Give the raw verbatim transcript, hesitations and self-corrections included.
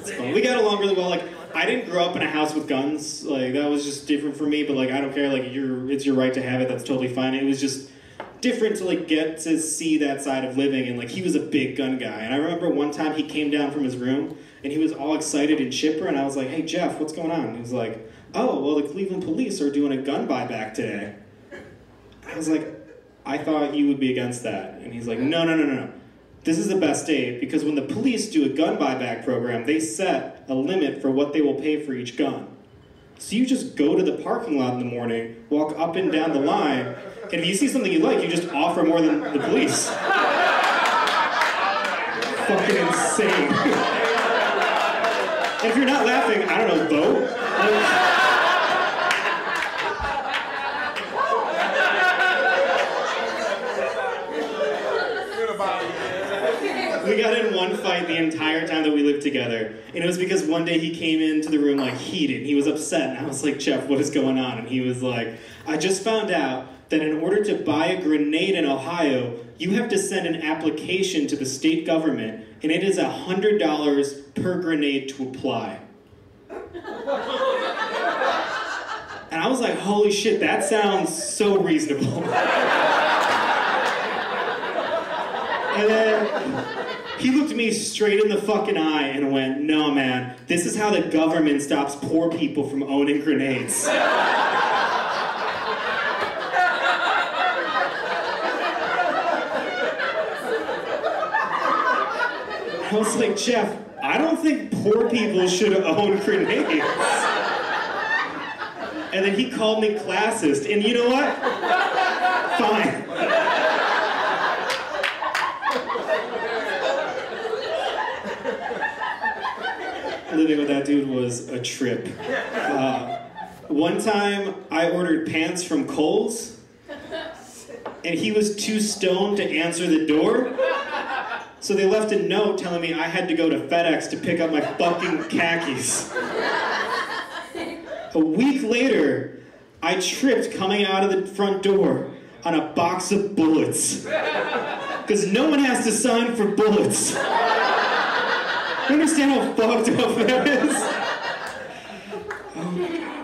It's fun. We got along really well. Like, I didn't grow up in a house with guns. Like, that was just different for me. But like, I don't care. Like, you're, it's your right to have it. That's totally fine. It was just different to like get to see that side of living. And like, he was a big gun guy. And I remember one time he came down from his room and he was all excited and chipper. And I was like, "Hey Jeff, what's going on?" And he was like, "Oh, well, the Cleveland police are doing a gun buyback today." I was like, "I thought you would be against that." And he's like, "No, no, no, no, no. This is the best day because when the police do a gun buyback program, they set a limit for what they will pay for each gun. So you just go to the parking lot in the morning, walk up and down the line, and if you see something you like, you just offer more than the police." Fucking insane. And if you're not laughing, I don't know, vote? Like, we got in one fight the entire time that we lived together. And it was because one day he came into the room like heated. And he was upset. And I was like, "Jeff, what is going on?" And he was like, "I just found out that in order to buy a grenade in Ohio, you have to send an application to the state government. And it is one hundred dollars per grenade to apply." And I was like, "Holy shit, that sounds so reasonable." And then he looked me straight in the fucking eye and went, "No, man, this is how the government stops poor people from owning grenades." I was like, "Jeff, I don't think poor people should own grenades." And then he called me classist, and you know what? Fine. Living with that dude was a trip. Uh, one time, I ordered pants from Kohl's, and he was too stoned to answer the door, so they left a note telling me I had to go to FedEx to pick up my fucking khakis. A week later, I tripped coming out of the front door on a box of bullets, because no one has to sign for bullets. You understand how fucked up that is? Oh my God.